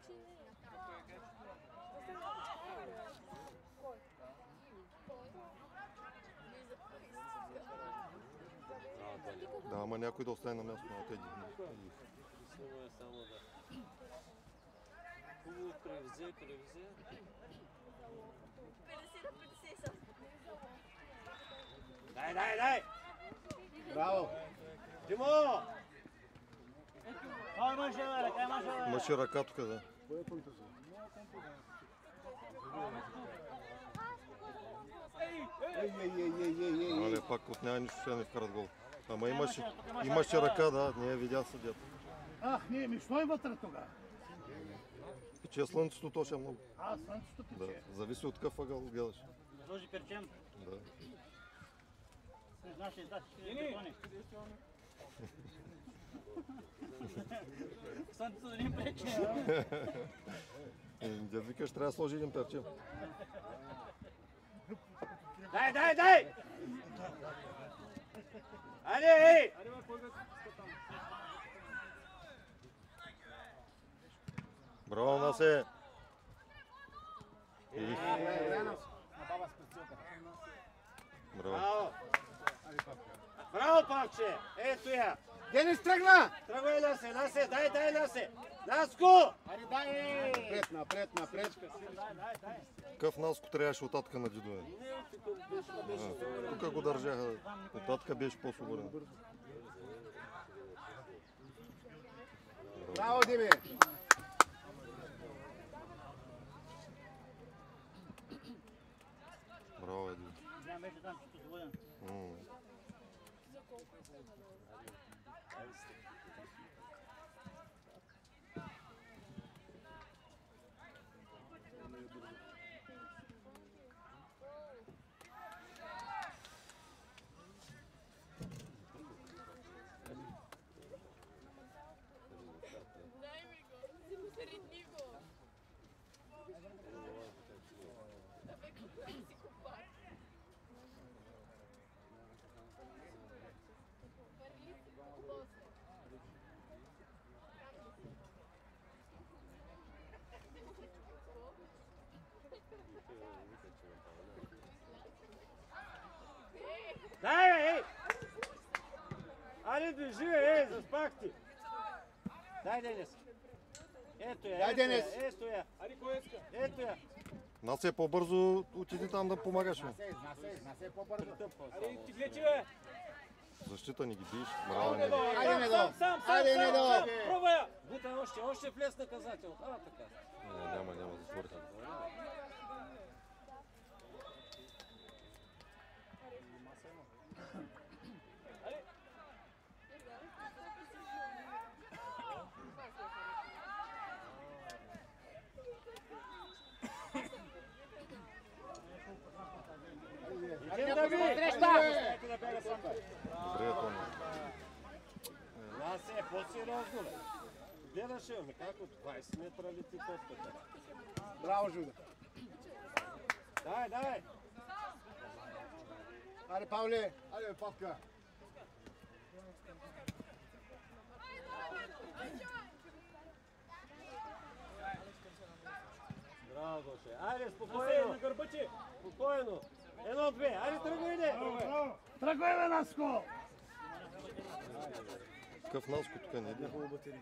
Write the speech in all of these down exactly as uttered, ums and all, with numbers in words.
Да, ама някой да остане на място, на тези. Само да. Хубаво превзе, превзе. петдесет на петдесет са. Дай, дай, дай! Браво! Димо! Ай, имаше ръка, имаше ръка. Имаше ръка тук, да. Ей, ей, ей, ей, ей, ей. Але пак от няма нищо, сега не вкарат гол. Ама имаше, имаше ръка, да, не я видя съдията. Ах, не, ми що е вътре тогава? Пече слънцето точно много. А, слънцето Да, тече. зависи от какъв ъгъл гледаш. Сложи перчем. Да. Не знаеш ли, да, ще телефони. Слънцето да ни пречи. Да викаш, трябва да сложи един перчем. Дай, дай, дай! Айде, ей! Браво, Насе! Браво. Браво! Браво, Павче! Ето я! Денис тръгна! Тръгвай, Насе, Насе, дай, дай, Насе! Наско! Ари, дай! Напред, напред, напред. Какъв Наско трябваше оттатъка на Дидове? Тук го държаха. Оттатъка беше по-свободен. Браво, Дими! Браво, Еди. Знаем беше там, че свободен. Дай ми го. Средни го. Абе, кога си купа? Върли си го после. Дай, бе, ей! Айде, бежи, ей, заспах ти! Дай, Денис! Ето я, Дай, ето Денис! я, ето я! Ето я! Насе, по-бързо отиди там да помагаш. бе. Насе, насе, насе по-бързо. Аре, ти гледи, бе! Защита ни ги биеш. Браво, Неди. Айде, Недо! Сам, сам, сам, Айде, сам, Недо! сам! Пробва я! Бута още, още влез наказател. А, така. Не, няма, няма, затворите. Идем да ви! Добре, е, Тони. Насе, по-сериозно, бе! Гледаше, ме как от двайсет метра лети топката. Браво, Жуда! Дай, дай! Айде, Павле! Айде, Павка! Браво, Гоше! Айде, спокойно! На гърба ти! Спокойно! Едно, две! Айде, тръгвайте! Тръгвай, бе, Наско! Какъв Наско тук не иде?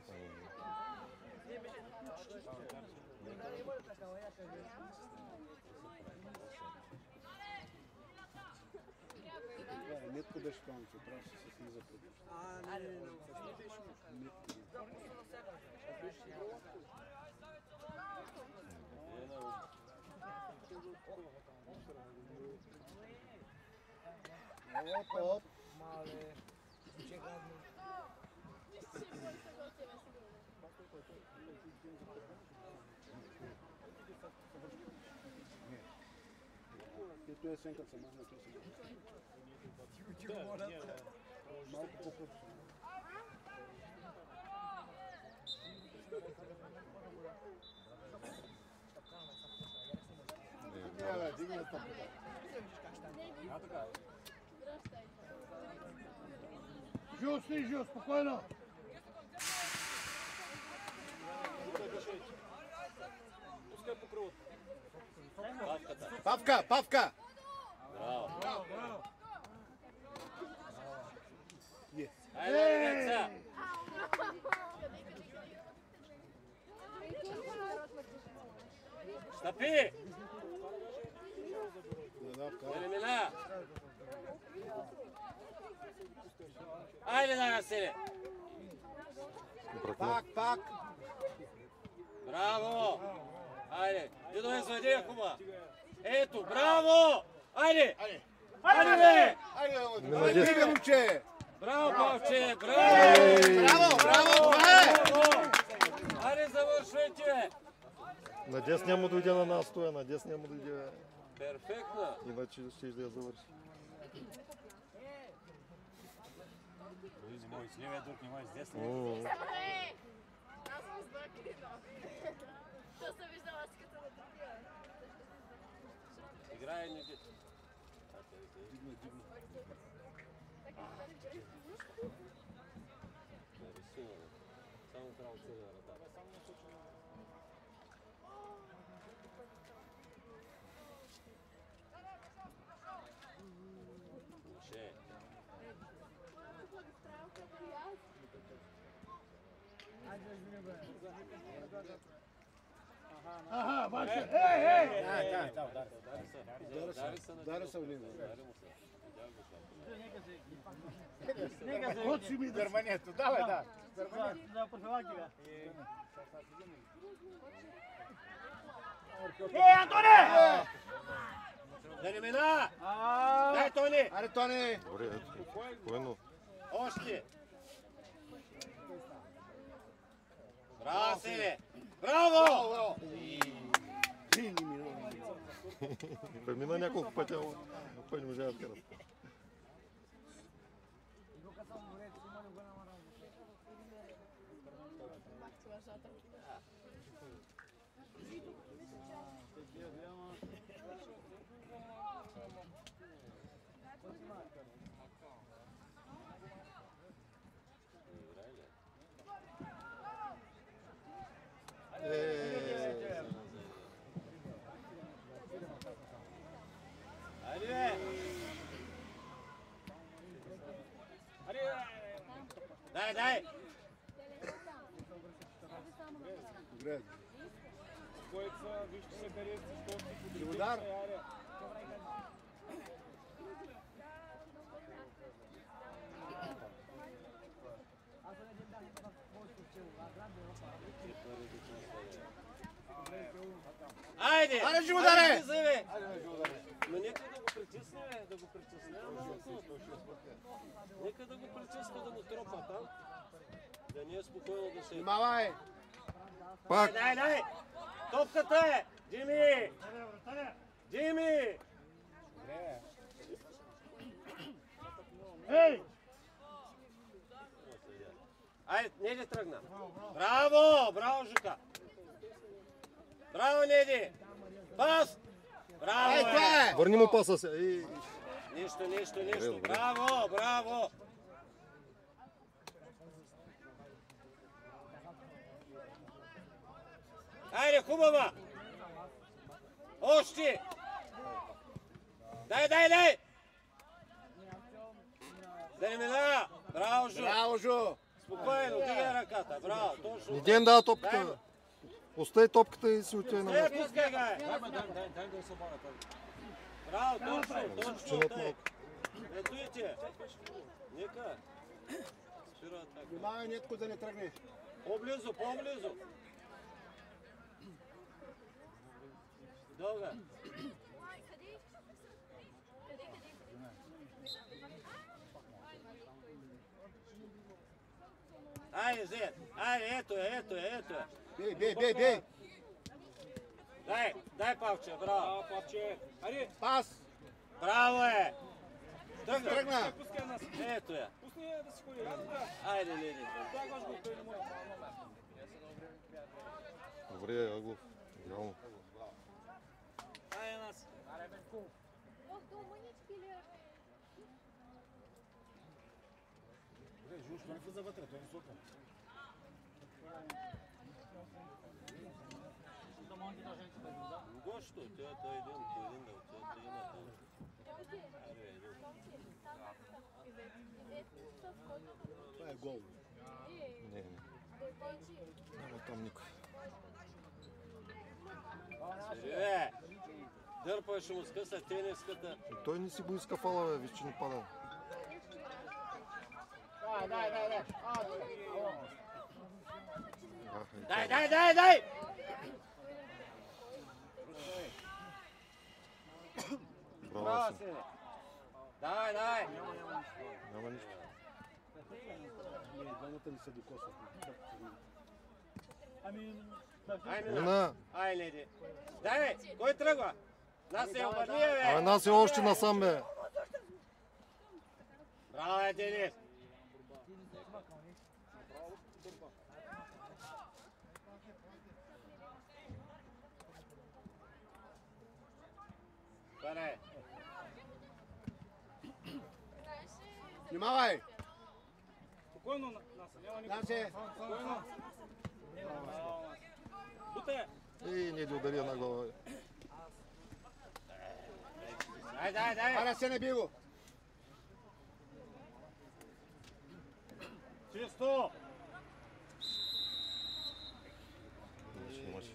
Нетко беше там, че трябваше да се слиза пред. А, не, не, Оп, оп. Мале, че гадно. Ето е сенкът се махна, че се малко по-късно. Не, бе, дигна стъпката. Жил, сни, жил, спокойно. Пускай покриват. Павката. Павка, Павка! Браво. Е. Айде, деца. Стъпи! Да не мина! Айде, да, Василе! Пак, пак! Браво! Айде! Дидо, изведи я хуба! Ето, браво! Айде! Айде, бе! Айде, айде, момче! Браво, Павче! Браво! Браво, браво, това е! Айде, завършвайте, бе! На десния му дойде на нас, стоя, на десния му дойде. Перфектно! Иначе ще да я завърши. Не мой с левия друг, не мой с десния. О, Е! Аз съм сбъркана. То съм виждала аз като на другия. Играе ни дит. Само трябва целия ръта. Ще. Аха, баче! Ей, ей! Да, да, да. Удари се на Удари се в него. Удари му се. Нека се Ходи ми дърмането, давай, да. за профилактика. Ей, Антоне! Да не мина! А, Дай, Тони! Аре, Тони! добре, ето. Спокойно. Още! Браво, Селе! Браво! Премина няколко пъти, ама пъй не можа да вкарат. Айде, бе! Дай, дай! Добре. Двоица, вижте се къде си, що си по Удар. Айде! Айде, живодаре! Айде, бе! Но нека да го притисне, бе, да го притисне малко. Нека да го притисне, да го тропа там. Да не е спокойно да се... Внимавай! Пак! Дай, дай! Топката е! Джими! Джими! ей! Айде, Неди тръгна. Браво! Браво, Жука! Браво, Неди! Пас! Браво, Ей, това е! Върни му паса се. Ей, Нищо, нищо, нищо. Добре, добре. Браво, браво! Айде, хубава! Още! Дай, дай, дай! Да не мина! Браво, Жу! Браво, Жу! Спокойно, дигай ръката. Браво, точно. не ден дава Дай топката. му. Остай топката и си отиде на Е, място. пускай га! Браво, точно, точно, Чинат тъй. малко. Ето и ти. Нека. Спира така. Внимавай, нетко да не тръгне. По-близо, по-близо. Дълга. Айде, Зет. Айде, ето е, ето е, ето е. Бей, бей, бей, бей! Дай, дай Павче, браво. А, папче, айде, Пас! Браво е. Тръгна. Тръгна! пускай нас. Ето я. Пусни я да си ходи. Аз да. Айде, Леди. Тягаш го, той не може. Добре, Аглов. Идеално. Айде нас. Ох, до мънички ли? Добре, Жу, що не влиза вътре, той е високо. Монги дошли да да. Го що? Тя е той един по един да отидат да има там. Аре, един. Това е гол. Не, не. Няма там никой. Сире! Дърпай, ще му скъса тениската. И той не си го иска фала, бе, виж, че не пада. Дай, дай, дай, дай. Аха, и Дай, това. дай, дай, дай! Браво, Браво, Син. сине! Дай, дай! Няма нищо. Ние двамата ни се докосват. Ами, Ай, мина! Мина! Ай, леди! Дай, бе! Кой тръгва? Нас е обърни, Абе, бе! нас е още насам, бе. Браво, е, Денис! Паре! Внимавай! Спокойно, Наса, няма никой. Насе! Спокойно. Буте! Ей, не да удари една глава. бе. Дай, дай, дай! Ара се не би го! Чисто! Нямаше, нямаше.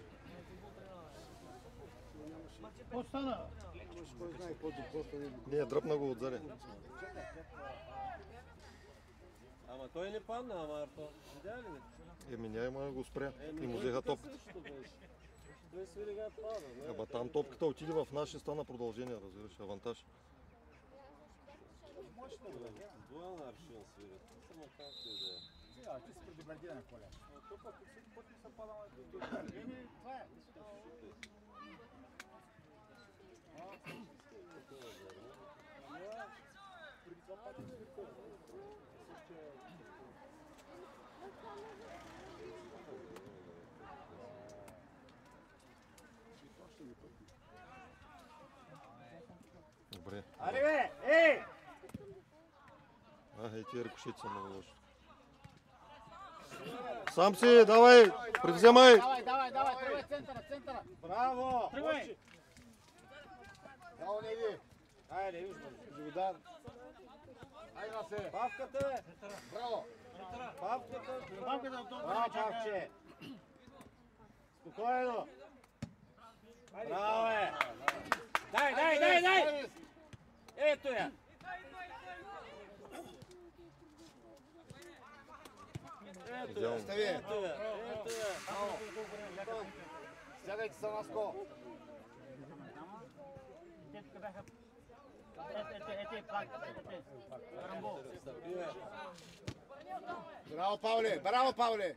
какво стана? Кой знае какво докосва не го. Не, дръпна го отзаде. Ама той не падна, ама Арто. Видя ли ми? Еми, няма да го спря. Еми, И му той взеха така топката. също беше. Той свири гад пада, не? Ама там топката отиде в наше, стана продължение, разбираш, авантаж. Дуална аршин свири. Само както и да е. А, ти си предупреден, Коля. Тук пък всеки път ми се пада на Еми, това е. преди това пак не свирка. Добре. Аре, бе! Ей! А, и тия рикошети са много лоши. Сам си, давай, превземай! Давай, давай, давай, тръгвай центъра, центъра. Браво! Тръгвай. Браво, Неди! Айде, виждам. Живодар! Ай, Насе! Павката е! Браво! Павката! Малко да отдолу. Браво, Павче! Спокойно! Браво, е! Дай, дай, дай, дай! Ето я! Ето я! Идеално. Ето я! Ето я! Сядайте са Наско! Те тук бяха... Ете, ете, ете, пак, ете. Рамбо. Браво, Павле! Браво, Павле!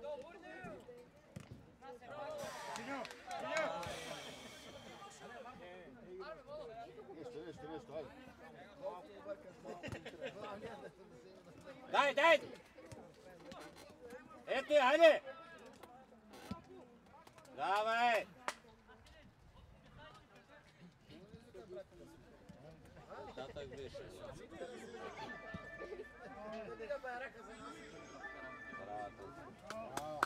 Нещо, нещо, нещо, айде. Дай, дай! Ето я, хайде! Давай! Татък беше. Браво.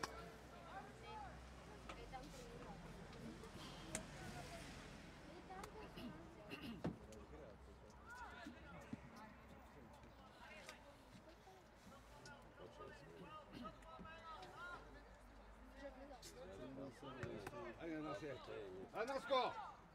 Айде, Насе! Айде, Наско!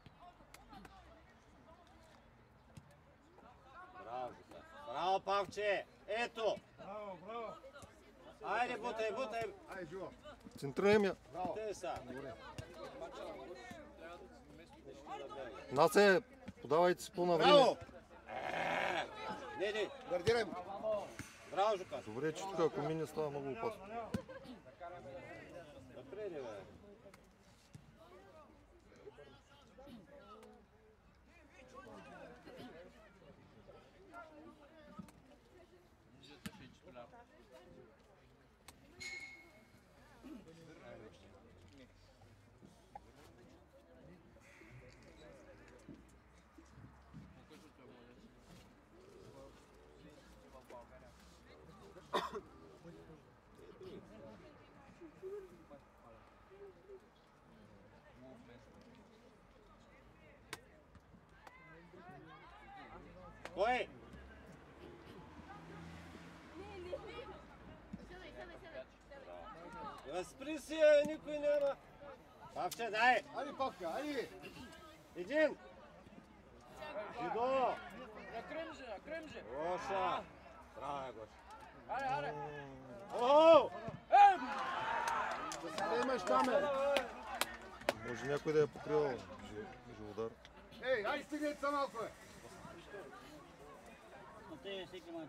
Браво, Жука. Браво, Павче! Ето! Браво, браво! Айде, бутай, бутай! Айде, Жо! Центрирай я. Браво! Те са! Насе, подавайте си по-на време. Браво! Не, не! Гардирай! Браво, Жука! Добре, че тук ако мине става много опасно. Напреди, бе! Кой? Не, не, не. Седай, седай, седай. Разпри си, никой няма. Павче, дай! Айде, Павка, айде! Един! Жидо! На Кръмже, на Кръмже. Гоша! Браво, Гоша. Аре, аре. Охо! Да се да имаш там, е! Може някой да е покрил живодар. Ей, айде стигнете са малко, е! Но те всеки мач.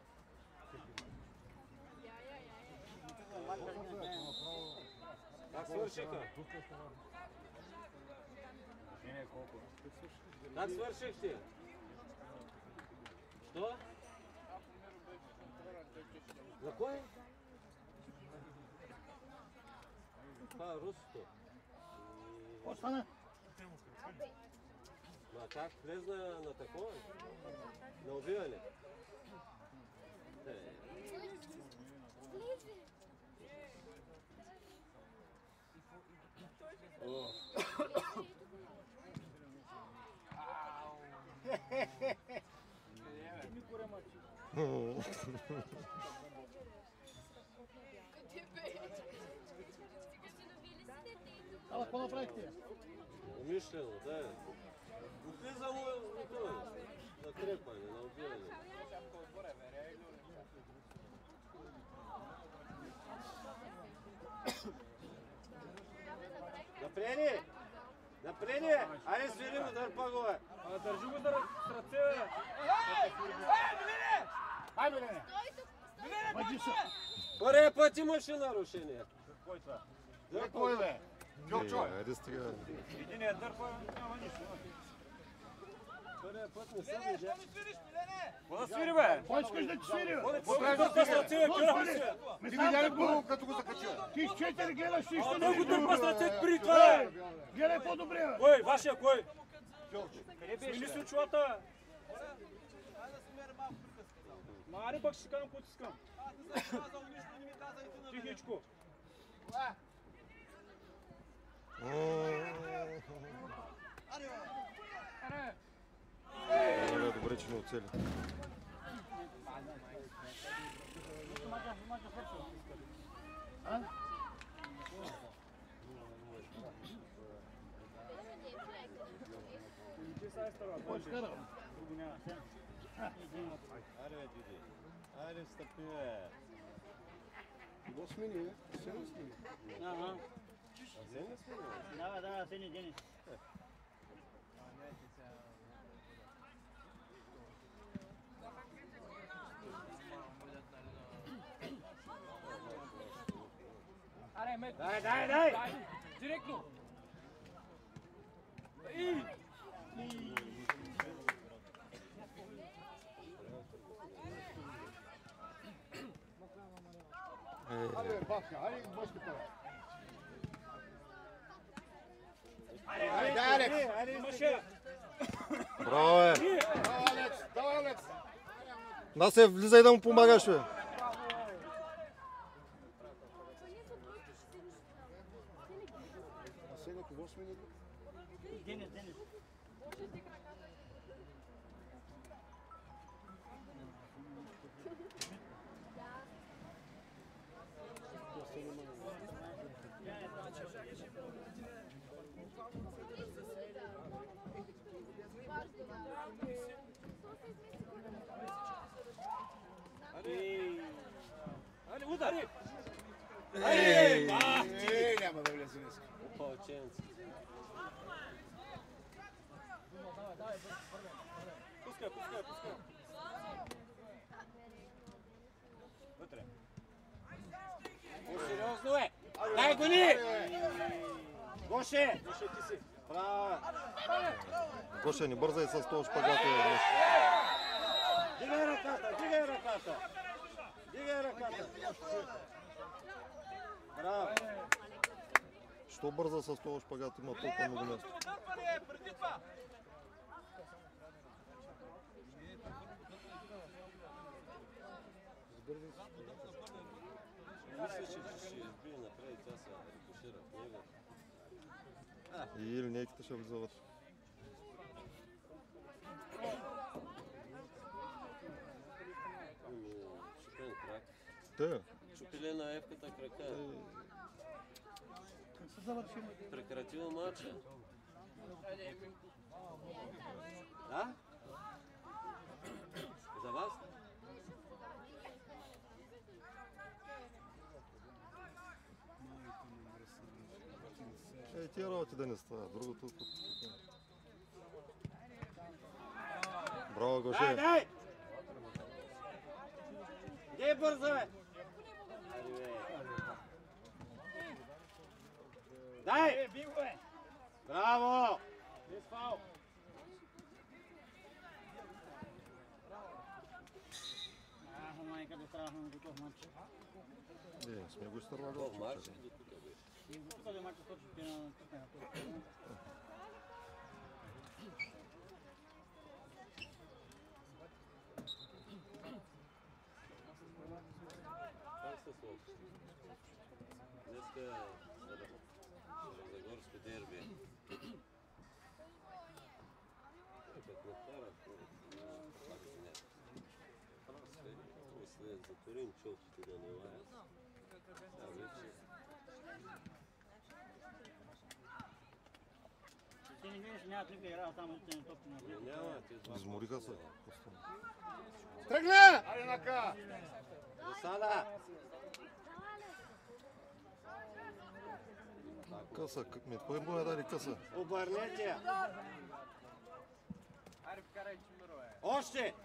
Как свършиха? Как свършихте? Що? За кой? Това русото. Какво стана? Ма как влезна на такова? На убиване? Е, о. Ала, какво направихте? Умишлено, да. Влиза му на това, на трепане, на убиване. Напрени! Напрени! Айде свирим удар пагове! А, държи го да с ръце, бе. Ай, Белене! Мъджи се! Първия път имаше нарушение. Кой това? Да, Кой, бе? Гьорчо! Е, айде стига. Единият дърпа няма нищо. първия път не съм видял. Какво да свири, бе? Кой искаш да ти свири, бе? Какво дърпа с ръце, бе? Кира се! Ти видя ли го, като го закача? Ти с четири гледаш нищо А, не той го виждаш. дърпа с ръце при това, бе! Гледай по-добре, бе! Кой? Вашия кой? Къде беше? Смени си очилата! Ма, аре пък ще си казвам, което искам. Тихичко. Добре, добре, че не оцели. Кой изкара? Аре, бе, Диди. Аре, стъпи, бе. Го смени, бе? Се не смени. Ага. Вземи сме, бе. Да, да, Сени Денис. Аре, мек. Дай, дай, дай! Директно. Айде, бе, Павка, айде, бошката, бе! Айде, Алекс! Айде, Имаше! Браво, е! Давай, Алекс, давай, Алекс! Насе, влизай да му помагаш, бе! А сега кого смени? Денис, Денис. Аре, удари! Ей! Ей, няма да влезе днес. Опа, ученци. Пускай, пускай, пускай. Вътре. По-сериозно, е! Дай го ни! Гоше! Гоше, ти си. Браво! Гоша, не бързай с този шпагат. е, Дигай ръката, дигай ръката! Дигай ръката! Браво! Що бърза с този шпагат? Има толкова много място. Мисля, че ще избие напред и тя се рекушира в него. И линейките ще влиза вътре. Те, Чупили на ефката крака. Прекратил матча. Да? За вас? е, тия работи да не стават. Другото тук. Браво, Дай, Гоше. дай! Где бързо, бе? Дай! Браво! Без фаул. Ах, майка да страхно готов матч. Е, не сме го изтървали. Готов матч или тук беше? И тук да матч точно ще на Как се случи? Днеска Старозагорско дерби. Как накарат, после затворим челките да не лаят. Сега вече Ти не видиш, няма трипа игра, там ще не топи на не няма. те два Измориха се. Тръгна! Аре нака! Засада! Къса, ми кой му е дали къса? Обърнете я! Аре, вкарай Чимиро, е. Още!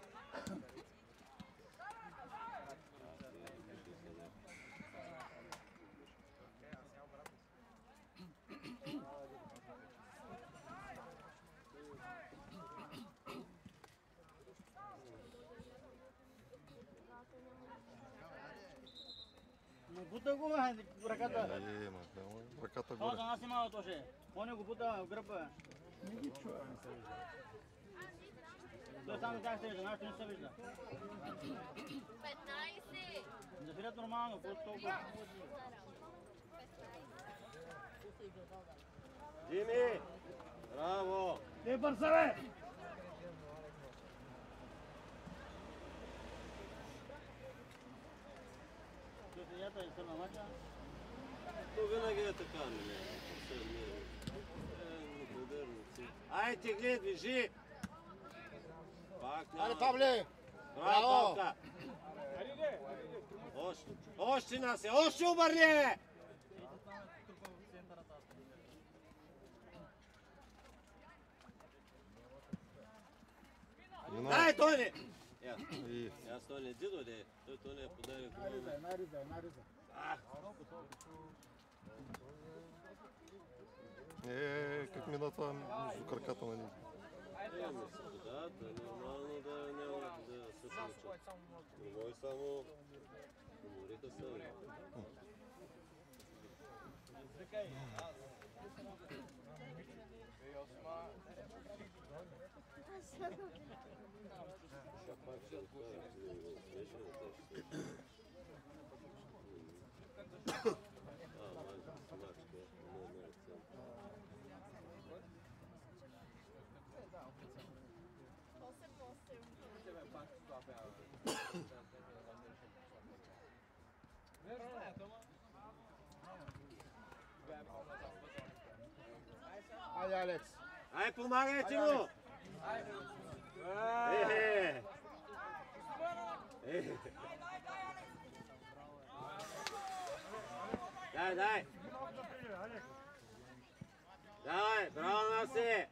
Но бута го, ръката. Е, ма, няма ръката Това горе. за нас има тоже. Он го бута в гръба. Той само тях се вижда, нашето не се вижда. петнайсет. Да фират нормално, просто толкова. Дими! Браво! Те бърза, бе! Судията е сърна мача. То винаги е така, не е. Ай, тегли, движи! Пак няма. Аре, Павле! Браво, Павка! Още, още нас е, още обърни! Дай, Тони! И Аз Тони, ти дойде. Той Тони е подарил. Нариза, нариза, нариза. е, как мина това между краката на него. Е, мисля, да, да, нормално да няма да се случва. Не може само умориха се. Шапак ще откара, беше ли тежко? А, мачка, мачка, не на ръце. осем осем. Айде, Алекс. Ай, помагайте му! Е, е. Дай, дай! Давай, браво, Наси!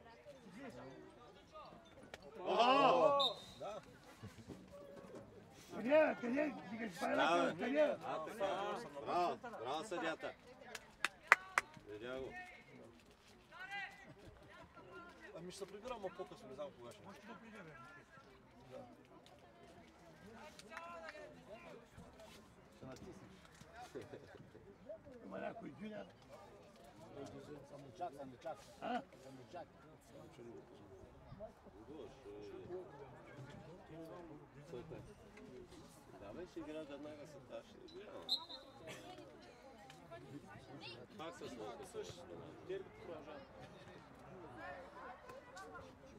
Охо! Къде, къде? Дигаш Давай! къде? А, така. Браво, браво съдята! Видя го. Ами ще се прибирам, а по-късно, не знам кога ще. Има някой джуниор. Самочак, самочак. А? Самочак. Гош, супер. Давай ще игра веднага с тази ще игра. Пак с малко също. Дерби продължава.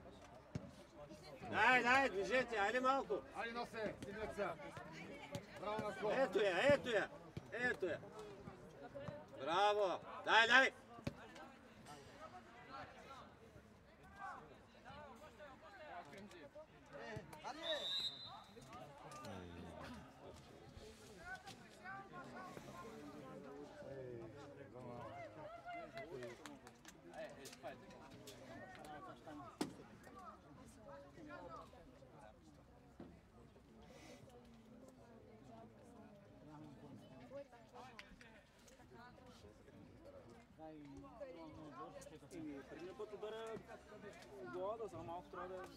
Дай, дай, движете, айде малко. Айде, носе, синица. Браво, Ето я, ето я, ето я. Браво! Дай, дай! И предния път ударя гола, да само малко трябва да...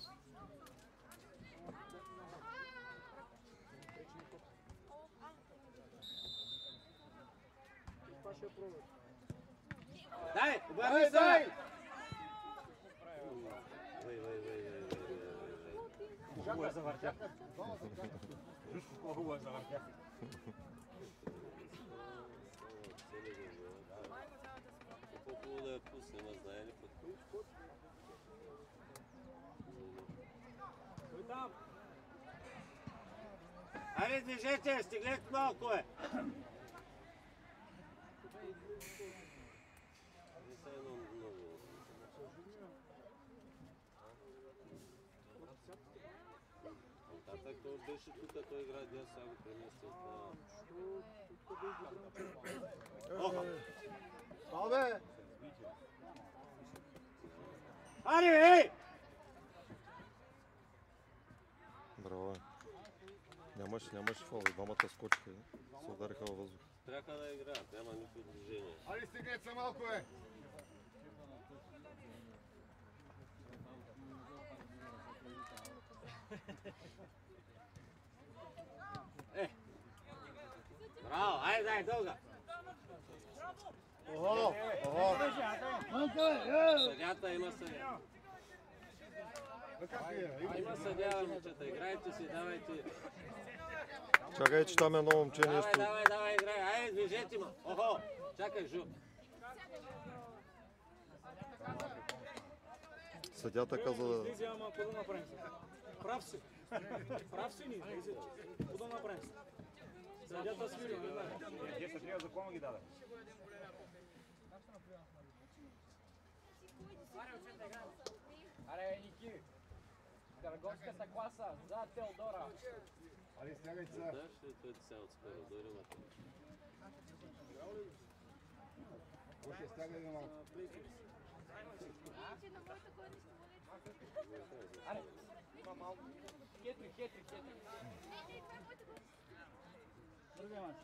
Това ще я пробва. Дай! Обърни се! Вей, вей, вей, вей, вей, Хубаво е завъртя. Хубаво е завъртя. По-хубаво да я пусне, ма знае ли път? Кой там? Айде, движете, стиглете малко е! Не са едно много. Татък той беше тук, той играе дяс, сега го преместил. Охо! Абе! Ари, ей! Браво. Нямаш, нямаш фол. И двамата скочиха. Се удариха във въздух. Трябва да играят, няма никакво движение. Али стигнете се малко, е! Е! Браво, айде, дай, дълга! Охо! Охо! Съдята има съдя. Има съдя, момчета, играйте си, давайте. Чакай, че там е едно момче Давай, нещо. давай, давай, играй, айде, движете ма. Охо, чакай, Жу. Съдята каза да... Излизи, ама какво да направим сега? Прав си. Прав си ни, излизи. Какво да направим сега? Съдята свири, не знае. Те са трябва закона ги даде. Аре, Ники! Търговската класа за Теодора! Али стягайте се! Знаеш ли, той ти сега отскоро, дойде ма. Още стягайте малко. Аре, има малко. Хетрик, хетрик, хетрик. Другия мач.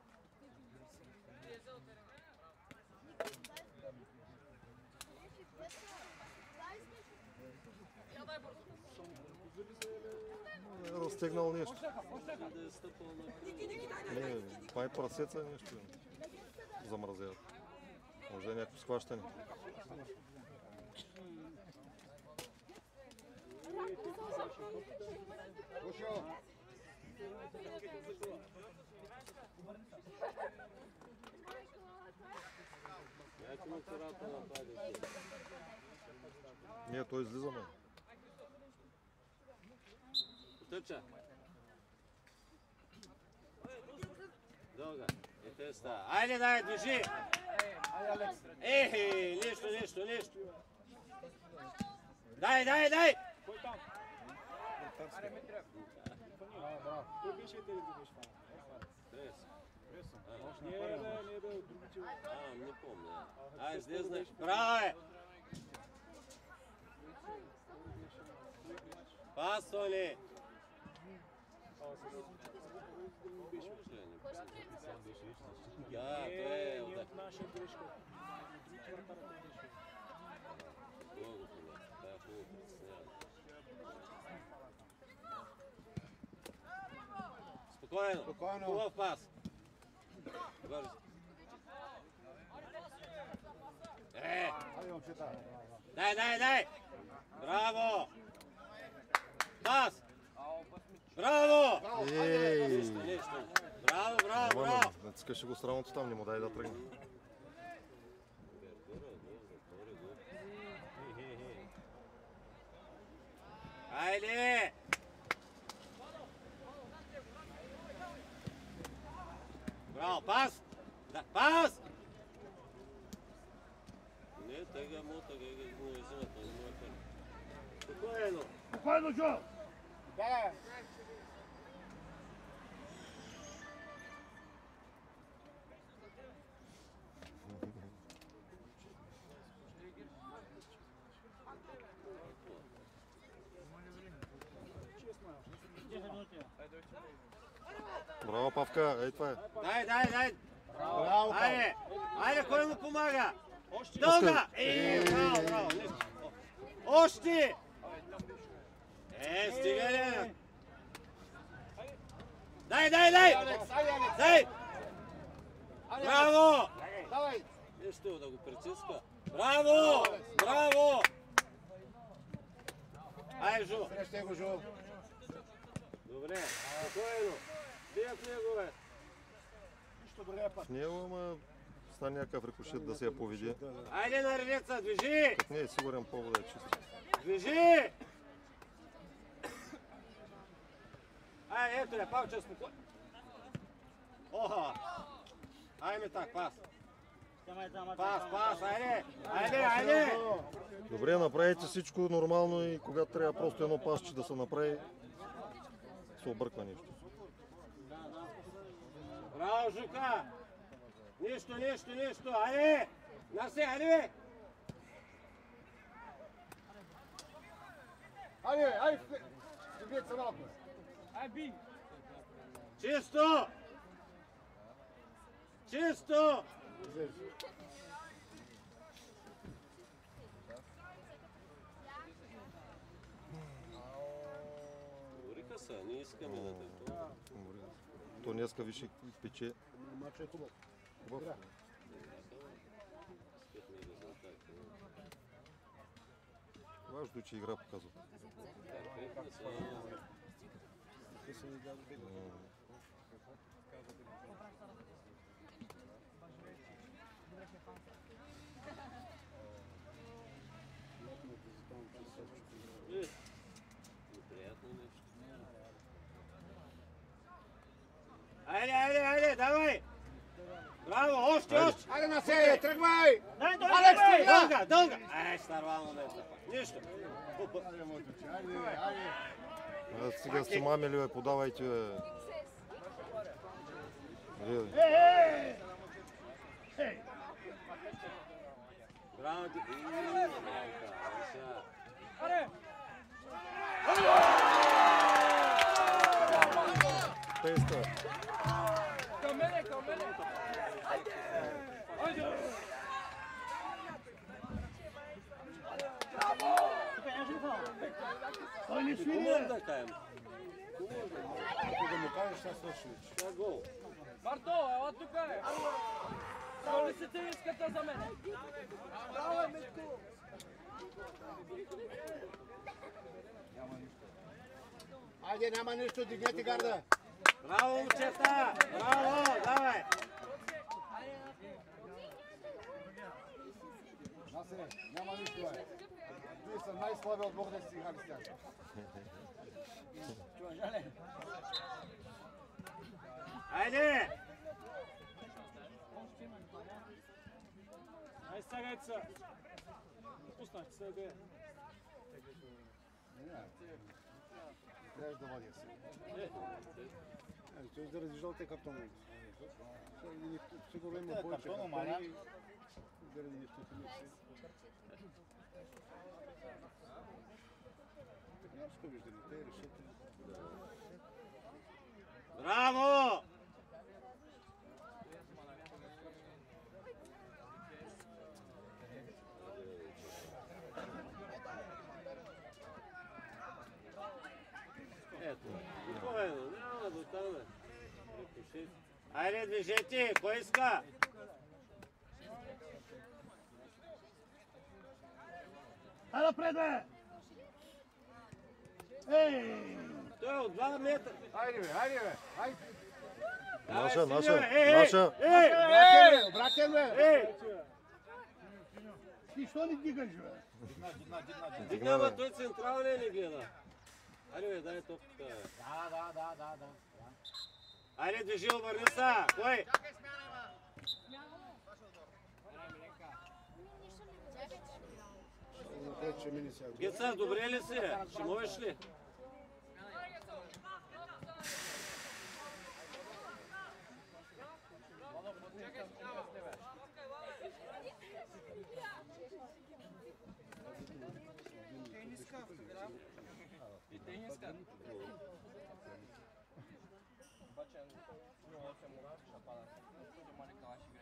Разтегнал нещо. Да е стъпал на... Не, това е прасеца нещо. Замразяват. Може е някакво схващане. Пошъл! Някой му кората напади. Не, той излизаме. Тъча. Дълга. И те става. Айде, дай, движи! Ехе, нищо, нищо, нищо. Дай, дай, дай! Кой там? Аре, ме трябва. Той беше и тези беше там. Трес. Не е, да, не е, да, другите. А, не помня. Ай, излезна. Браво е! Пасоли! Да, той е... Не, не от наша грешка. Другите вратаря той беше. Много хубаво. Това е хубаво притеснява. Спокойно. Спокойно. Хубав пас. Бързи. Е! Али момчета! Дай, дай, дай! Браво! Пас! Браво! Ей! Нищо, нищо. Браво, браво, Ама, браво! натискаше го странното там, не му дай да тръгне. Айде! Браво, пас! Да, пас! Не, тега му, тега му взема, той му е пен. Спокойно. Спокойно, Джо! Да, Браво, Павка, ей това е. Дай, дай, дай! Браво, Айде! Айде, кой му помага? Дълга! Е, браво, браво! нищо. Още! Е, стига ли? Дай, дай, дай! Дай! Браво! давай! Нищо да го притиска. Браво! Браво! Ай, Жу! Срещай го, Жу. Добре, спокойно. Бия в него, бе. Нищо добре път. В него, ама стане някакъв рикошет да се я поведе. Айде на редеца, движи! Не е сигурен повод да е чист. Движи! Ай, ето я, Павче, спокойно. Оха! Айме так, пас. Пас, пас, айде! Айде, айде! Добре, направете всичко нормално и когато трябва просто едно пасче да се направи, се обърква нещо. Браво, Жука! Нищо, нищо, нищо, айде! Насе, айде! Айде, айде, стигнете се малко. Ай, би! Чисто! Чисто! Говориха са, не искаме да те. Добре. То днеска виши пече. Мачо е хубав. Хубав. Важно, че игра показва. Неприятно нещо. Айде, айде, айде, давай! Браво, още, още! Айде на себе, тръгвай! Алекс, дълга, дълга! Ай, старвално да е това. Нищо. Айде, моточе, айде, айде. А, сега сте мамили, бе, подавайте, бе. Гледай. Браво, ти. Браво, сега. Аре! Теста. Към мене, към мене! Айде! Той не свири, Кому бе! да кажем? Ако да му кажеш, ще свърши вече. Това е гол. Марто, ела тук е! Право ли си ти искате за мене? Браво, Митко! Айде, няма нищо, дигнете гарда. Браво, момчета! Браво, давай! Насе, няма нищо, бе. Вие са най-слаби отбор да си играли с тях. Айде! Ай, стягайте се. Пуснахте се, де. Трябваш да водя се. Той заради жълтия картон. Сигурно има повече картони. Заради нещото не се. Така ще виждаме, те решете. Браво! Ето, спокойно, няма да стане. Айде, движете, кой иска? Ай напред, бе! Ей! Той е от два метра. Айде, бе, айде, бе, айде. Наша, Давай, наша, Синьо, ей, наша. Ей, ей, Обратен, бе, обратен, бе. ей! Ти що не дигаш, бе? Дигна, ма той централния не гледа. Айде, бе, дай топката, бе. Да, да, да, да, да. Айде, движи, обърни са! Кой? Геца, добре ли си? Ще можеш ли? И тениска. Обаче нула осем ура, ще пада. Ще мали калаш игре.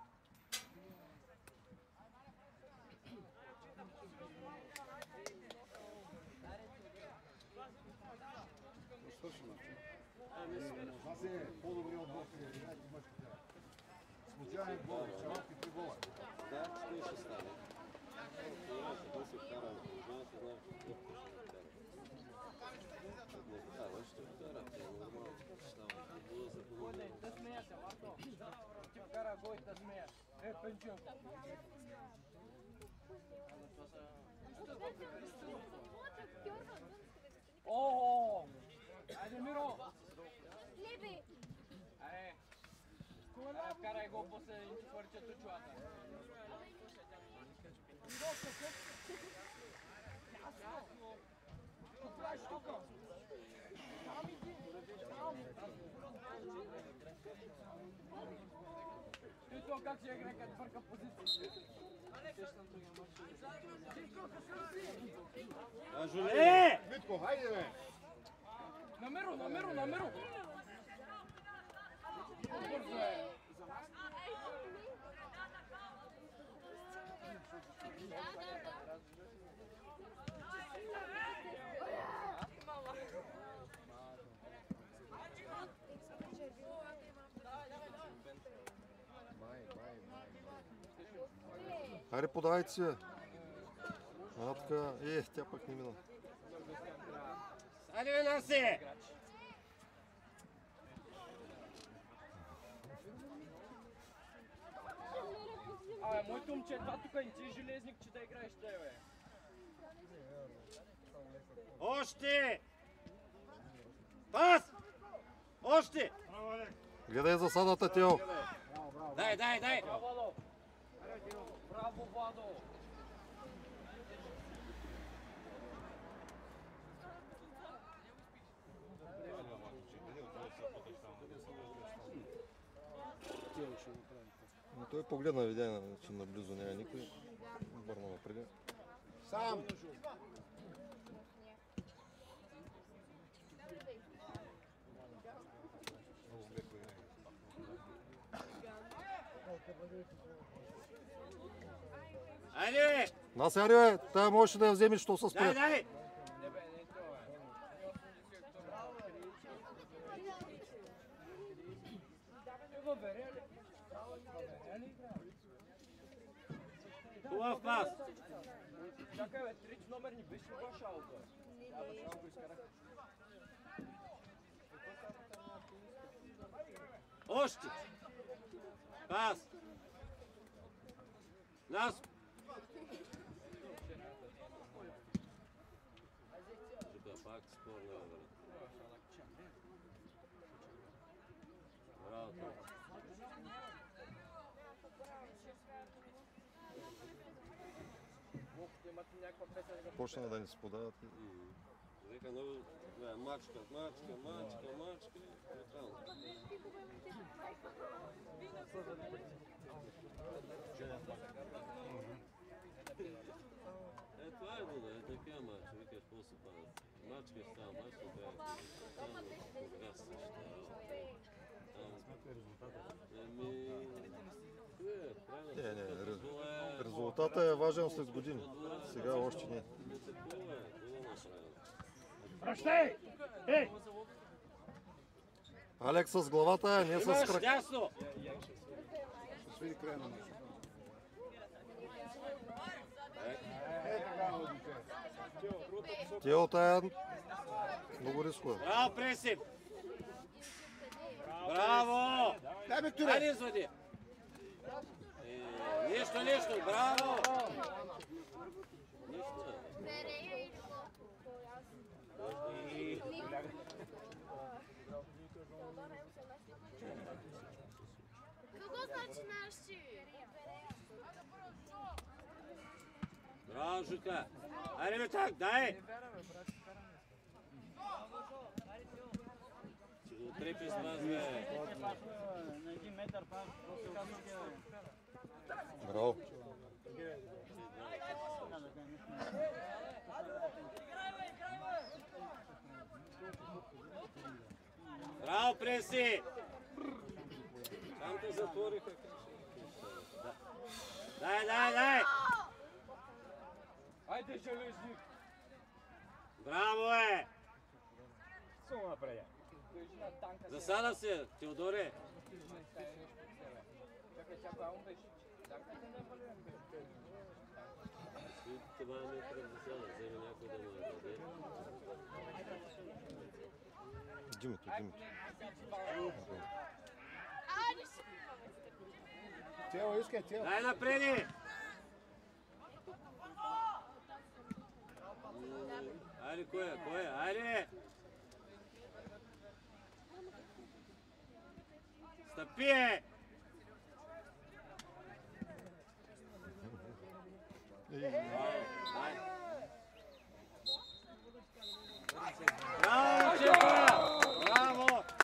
По-добре от Бог. Случайен гол, чарки при гола. Да, що ще стане? Това се вкара в отбраната, знам, че клубка ще не вкара. Не вкара, ще вкара. Това е нормално. Става футбола за половина. Да смея се, Марко. Ти вкара гой да смея. Е, пенчен. О! Айде, Миро! Леби! Аре! Вкарай го после четвъртието чуата. Той то как ще играе като бърка позиция? Жуле! Витко, хайде бе! Намеро, намеро, намеро! Бързо е! Хайде, подавайте си. А, така, е, тя пък не мина. Айде, бе, Наси! Абе, моето момче, това тук не си железник, че да играеш тебе. Още! Пас! Още! Гледай засадата, Тео. Дай, дай, дай! Браво, Владо! Браво, Владо! Но той погледна, видя, че наблизо няма никой. Обърна напред. Сам! Айде! Нас, аре, бе, тая можеше да я вземеш, що се Дай, спре. дай! Не бе, не това е. Ева, вере ли? Вере ли игра? Хубав пас! Чакай, бе, трич номер ни беше ли башалото? Да, башал го изкарах. Още! Пас! Нас! Тук пак спорна врата. Браво, това. Имате някаква песен да Почна да ни се подават. Века много, бе, мачка, мачка, мачка, мачка. Неутрално. Е, това е да, е така мачка, викаш после падат. Мачка е става, мачка трябва. Там Бургас същата работа. Еми... Е, правилно. Не, не, рез- Футбол е- резултата е важен след години. Сега още не. Не такова е, това направено. Прощай! Ей! Алекс с главата, не с Имаш крак. дясно! Ще свири края на мача. Е, така, момче. Тео, тая много рискува. Браво, Пресип! Браво! Дай бе, Туре! Айде, извади! Е, Нищо, нищо, браво! Нищо. Вере и И- Браво, Жука. Айде бе так, дай! Ще го трепи с вас, бе. На един метър пас. Браво. Браво, Преси! Там те затвориха. Да. Дай, дай, дай! Айде, железник! Браво, е! Само напред. Засада се, Теодоре. Чакай, чакай, он беше. Чакайте, не бъдем. Това не е пред засада, вземе някой да му я даде. Димито, Димито. Айде, ще ми Цел, искай цел. Дай напреди! Айде, кой е? Кой е? Айде! Стъпи е! Ей,